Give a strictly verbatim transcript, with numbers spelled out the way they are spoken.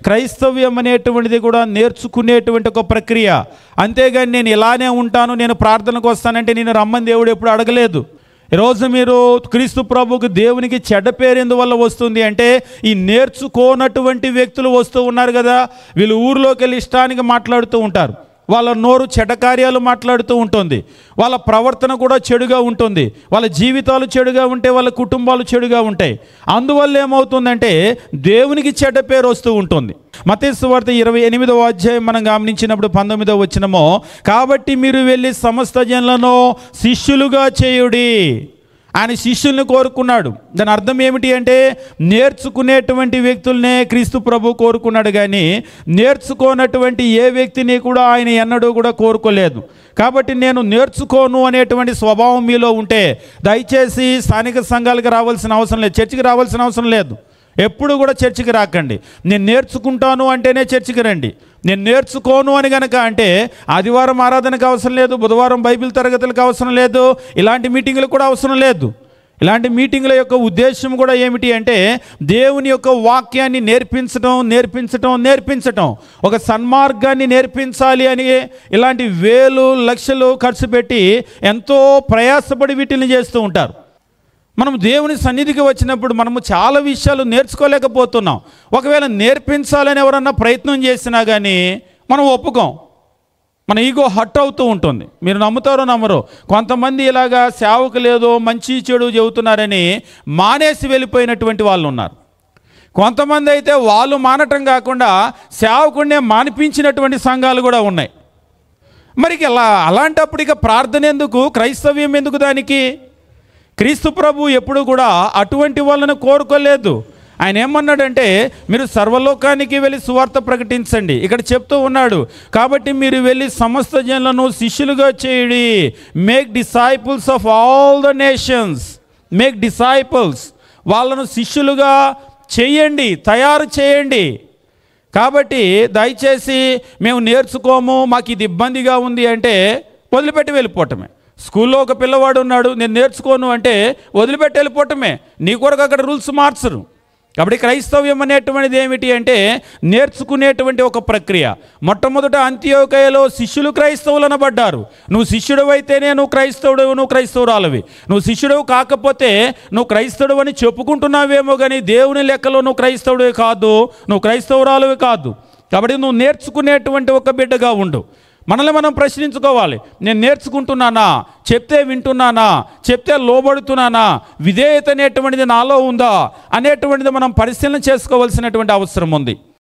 క్రైస్తవ్యం అనేటువంటిది కూడా నేర్చుకునేటువంటి ఒక ప్రక్రియ. అంతేగాని నేను ఇలానే ఉంటాను, నేను ప్రార్థనకు వస్తానంటే నేను రమ్మని దేవుడు ఎప్పుడు అడగలేదు. ఈరోజు మీరు క్రీస్తు ప్రభువుకి దేవునికి చెడ్డ పేరు ఎందువల్ల వస్తుంది అంటే ఈ నేర్చుకోనటువంటి వ్యక్తులు వస్తూ ఉన్నారు కదా. వీళ్ళు ఊరిలోకి వెళ్ళి ఇష్టానికి మాట్లాడుతూ ఉంటారు, వాళ్ళ నోరు చెడ్డ కార్యాలు మాట్లాడుతూ ఉంటుంది, వాళ్ళ ప్రవర్తన కూడా చెడుగా ఉంటుంది, వాళ్ళ జీవితాలు చెడుగా ఉంటే వాళ్ళ కుటుంబాలు చెడుగా ఉంటాయి. అందువల్ల ఏమవుతుందంటే దేవునికి చెడ్డ పేరు వస్తూ ఉంటుంది. మత్తయి సువార్త ఇరవై ఎనిమిదవ అధ్యాయం మనం గమనించినప్పుడు పంతొమ్మిదవ వచనము, కాబట్టి మీరు వెళ్ళి సమస్త జనులను శిష్యులుగా చేయుడి. ఆయన శిష్యుల్ని కోరుకున్నాడు. దాని అర్థం ఏమిటి అంటే నేర్చుకునేటువంటి వ్యక్తులనే క్రీస్తు ప్రభు కోరుకున్నాడు, కానీ నేర్చుకోనటువంటి ఏ వ్యక్తిని కూడా ఆయన ఎన్నడూ కూడా కోరుకోలేదు. కాబట్టి నేను నేర్చుకోను అనేటువంటి స్వభావం మీలో ఉంటే దయచేసి స్థానిక సంఘాలకు రావాల్సిన అవసరం లేదు, చర్చికి రావాల్సిన అవసరం లేదు. ఎప్పుడు కూడా చర్చికి రాకండి. నేను నేర్చుకుంటాను అంటేనే చర్చికి రండి. నేను నేర్చుకోను అని కనుక అంటే ఆదివారం ఆరాధనకు అవసరం లేదు, బుధవారం బైబిల్ తరగతులకు అవసరం లేదు, ఇలాంటి మీటింగులకు కూడా అవసరం లేదు. ఇలాంటి మీటింగుల యొక్క ఉద్దేశం కూడా ఏమిటి అంటే దేవుని యొక్క వాక్యాన్ని నేర్పించడం నేర్పించడం నేర్పించటం ఒక సన్మార్గాన్ని నేర్పించాలి అని ఇలాంటి వేలు లక్షలు ఖర్చు పెట్టి ఎంతో ప్రయాసపడి వీటిని చేస్తూ ఉంటారు. మనం దేవుని సన్నిధికి వచ్చినప్పుడు మనము చాలా విషయాలు నేర్చుకోలేకపోతున్నాం. ఒకవేళ నేర్పించాలని ఎవరన్నా ప్రయత్నం చేసినా కానీ మనం ఒప్పుకోం, మన ఈగో హట్ అవుతూ ఉంటుంది. మీరు నమ్ముతారో నమ్మరో, కొంతమంది ఇలాగా సేవకు లేదో మంచి చెడు చెబుతున్నారని మానేసి వెళ్ళిపోయినటువంటి వాళ్ళు ఉన్నారు. కొంతమంది అయితే వాళ్ళు మానటం కాకుండా సేవకుడినే మానిపించినటువంటి సంఘాలు కూడా ఉన్నాయి. మరి ఇలా అలాంటప్పుడు ఇక ప్రార్థన ఎందుకు, క్రైస్తవ్యం ఎందుకు? దానికి క్రీస్తు ప్రభు ఎప్పుడు కూడా అటువంటి వాళ్ళను కోరుకోలేదు. ఆయన ఏమన్నాడంటే మీరు సర్వలోకానికి వెళ్ళి సువార్త ప్రకటించండి. ఇక్కడ చెప్తూ ఉన్నాడు, కాబట్టి మీరు వెళ్ళి సమస్త జనులను శిష్యులుగా చేయుడి. Make disciples of all the nations. Make disciples, వాళ్ళను శిష్యులుగా చేయండి, తయారు చేయండి. కాబట్టి దయచేసి మేము నేర్చుకోము, మాకు ఇది ఇబ్బందిగా ఉంది అంటే వదిలిపెట్టి వెళ్ళిపోవటమే. స్కూల్లో ఒక పిల్లవాడు ఉన్నాడు, నేను నేర్చుకోను అంటే వదిలిపెట్టి వెళ్ళిపోవటమే. నీ కొరకు అక్కడ రూల్స్ మార్చరు. కాబట్టి క్రైస్తవ్యం అనేటువంటిది ఏమిటి అంటే నేర్చుకునేటువంటి ఒక ప్రక్రియ. మొట్టమొదట అంతియోకయలో శిష్యులు క్రైస్తవులు అనబడ్డారు. నువ్వు శిష్యుడు అయితేనే నువ్వు క్రైస్తవుడు, నువ్వు క్రైస్తవురాలవి. నువ్వు శిష్యుడు కాకపోతే నువ్వు క్రైస్తవుడు అని చెప్పుకుంటున్నావేమో, కానీ దేవుని లెక్కలో నువ్వు క్రైస్తవుడే కాదు, నువ్వు క్రైస్తవురాలవి కాదు. కాబట్టి నువ్వు నేర్చుకునేటువంటి ఒక బిడ్డగా ఉండు. మనల్ని మనం ప్రశ్నించుకోవాలి, నేను నేర్చుకుంటున్నానా, చెప్తే వింటున్నానా, చెప్తే లోబడుతున్నానా, విధేయత అనేటువంటిది నాలో ఉందా అనేటువంటిది మనం పరిశీలన చేసుకోవాల్సినటువంటి అవసరం ఉంది.